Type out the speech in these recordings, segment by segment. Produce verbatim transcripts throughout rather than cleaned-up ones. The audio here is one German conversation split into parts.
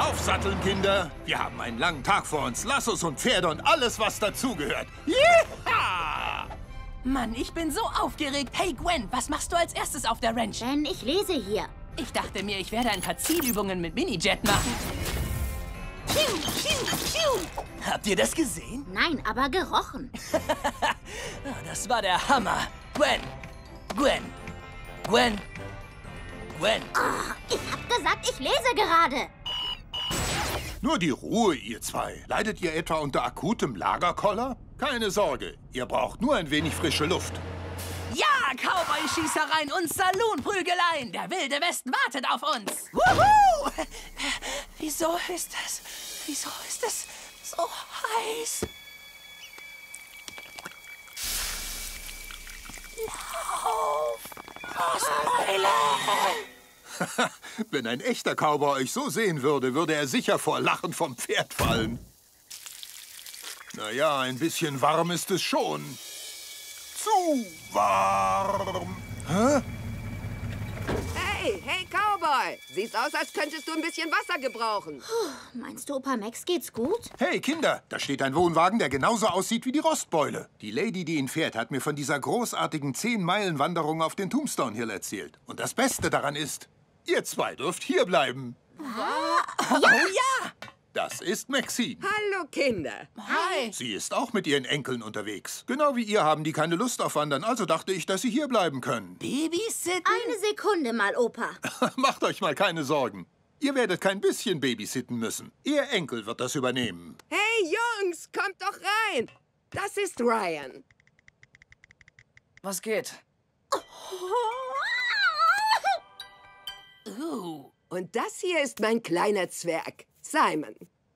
Aufsatteln, Kinder. Wir haben einen langen Tag vor uns. Lassos und Pferde und alles, was dazugehört. Yeeha! Mann, ich bin so aufgeregt. Hey Gwen, was machst du als erstes auf der Ranch? Denn ich lese hier. Ich dachte mir, ich werde ein paar Zielübungen mit Minijet machen. Piu, piu, piu. Habt ihr das gesehen? Nein, aber gerochen. Das war der Hammer. Gwen, Gwen, Gwen, Gwen. Oh, ich hab gesagt, ich lese gerade. Nur die Ruhe, ihr zwei. Leidet ihr etwa unter akutem Lagerkoller? Keine Sorge, ihr braucht nur ein wenig frische Luft. Ja, Cowboy-Schießereien und Saloon-Prügeleien. Der wilde Westen wartet auf uns. Wuhu! Wieso ist das? Wieso ist es so heiß? Lauf! Frostbeule! Wenn ein echter Cowboy euch so sehen würde, würde er sicher vor Lachen vom Pferd fallen. Naja, ein bisschen warm ist es schon. Zu warm. Hä? Hey, hey, Cowboy! Siehst aus, als könntest du ein bisschen Wasser gebrauchen. Puh, meinst du, Opa Max geht's gut? Hey, Kinder, da steht ein Wohnwagen, der genauso aussieht wie die Rostbeule. Die Lady, die ihn fährt, hat mir von dieser großartigen zehn-Meilen-Wanderung auf den Tombstone Hill erzählt. Und das Beste daran ist, ihr zwei dürft hierbleiben. Oh ja! Das ist Maxine. Hallo, Kinder. Hi! Sie ist auch mit ihren Enkeln unterwegs. Genau wie ihr haben die keine Lust auf Wandern, also dachte ich, dass sie hier bleiben können. Babysitten? Eine Sekunde mal, Opa. Macht euch mal keine Sorgen. Ihr werdet kein bisschen babysitten müssen. Ihr Enkel wird das übernehmen. Hey, Jungs, kommt doch rein. Das ist Ryan. Was geht? Uh. Und das hier ist mein kleiner Zwerg, Simon.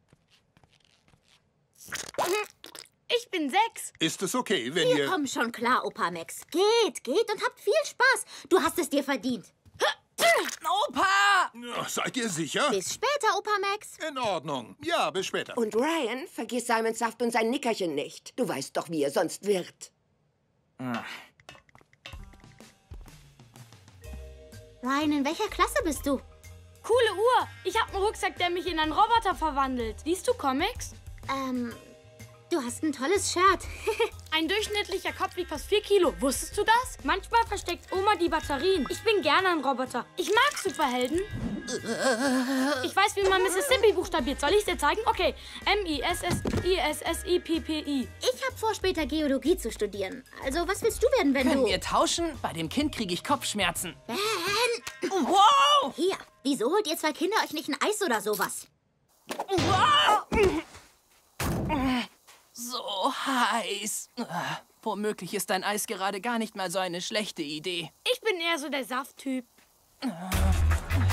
Ich bin sechs. Ist es okay, wenn Wir ihr... kommen schon klar, Opa Max. Geht, geht und habt viel Spaß. Du hast es dir verdient. Opa! Ja, seid ihr sicher? Bis später, Opa Max. In Ordnung. Ja, bis später. Und Ryan, vergiss Simons Saft und sein Nickerchen nicht. Du weißt doch, wie er sonst wird. Ryan, in welcher Klasse bist du? Coole Uhr. Ich habe einen Rucksack, der mich in einen Roboter verwandelt. Liest du Comics? Ähm, du hast ein tolles Shirt. Ein durchschnittlicher Kopf wiegt fast vier Kilo. Wusstest du das? Manchmal versteckt Oma die Batterien. Ich bin gerne ein Roboter. Ich mag Superhelden. Ich weiß, wie man Mississippi buchstabiert. Soll ich es dir zeigen? Okay. M I S S I S S I P P I. Ich habe vor, später Geologie zu studieren. Also, was willst du werden, wenn Können du... wir tauschen? Bei dem Kind kriege ich Kopfschmerzen. Ben! Wow! Hier, wieso holt ihr zwei Kinder euch nicht ein Eis oder sowas? Wow! So heiß. Womöglich ist dein Eis gerade gar nicht mal so eine schlechte Idee. Ich bin eher so der Safttyp.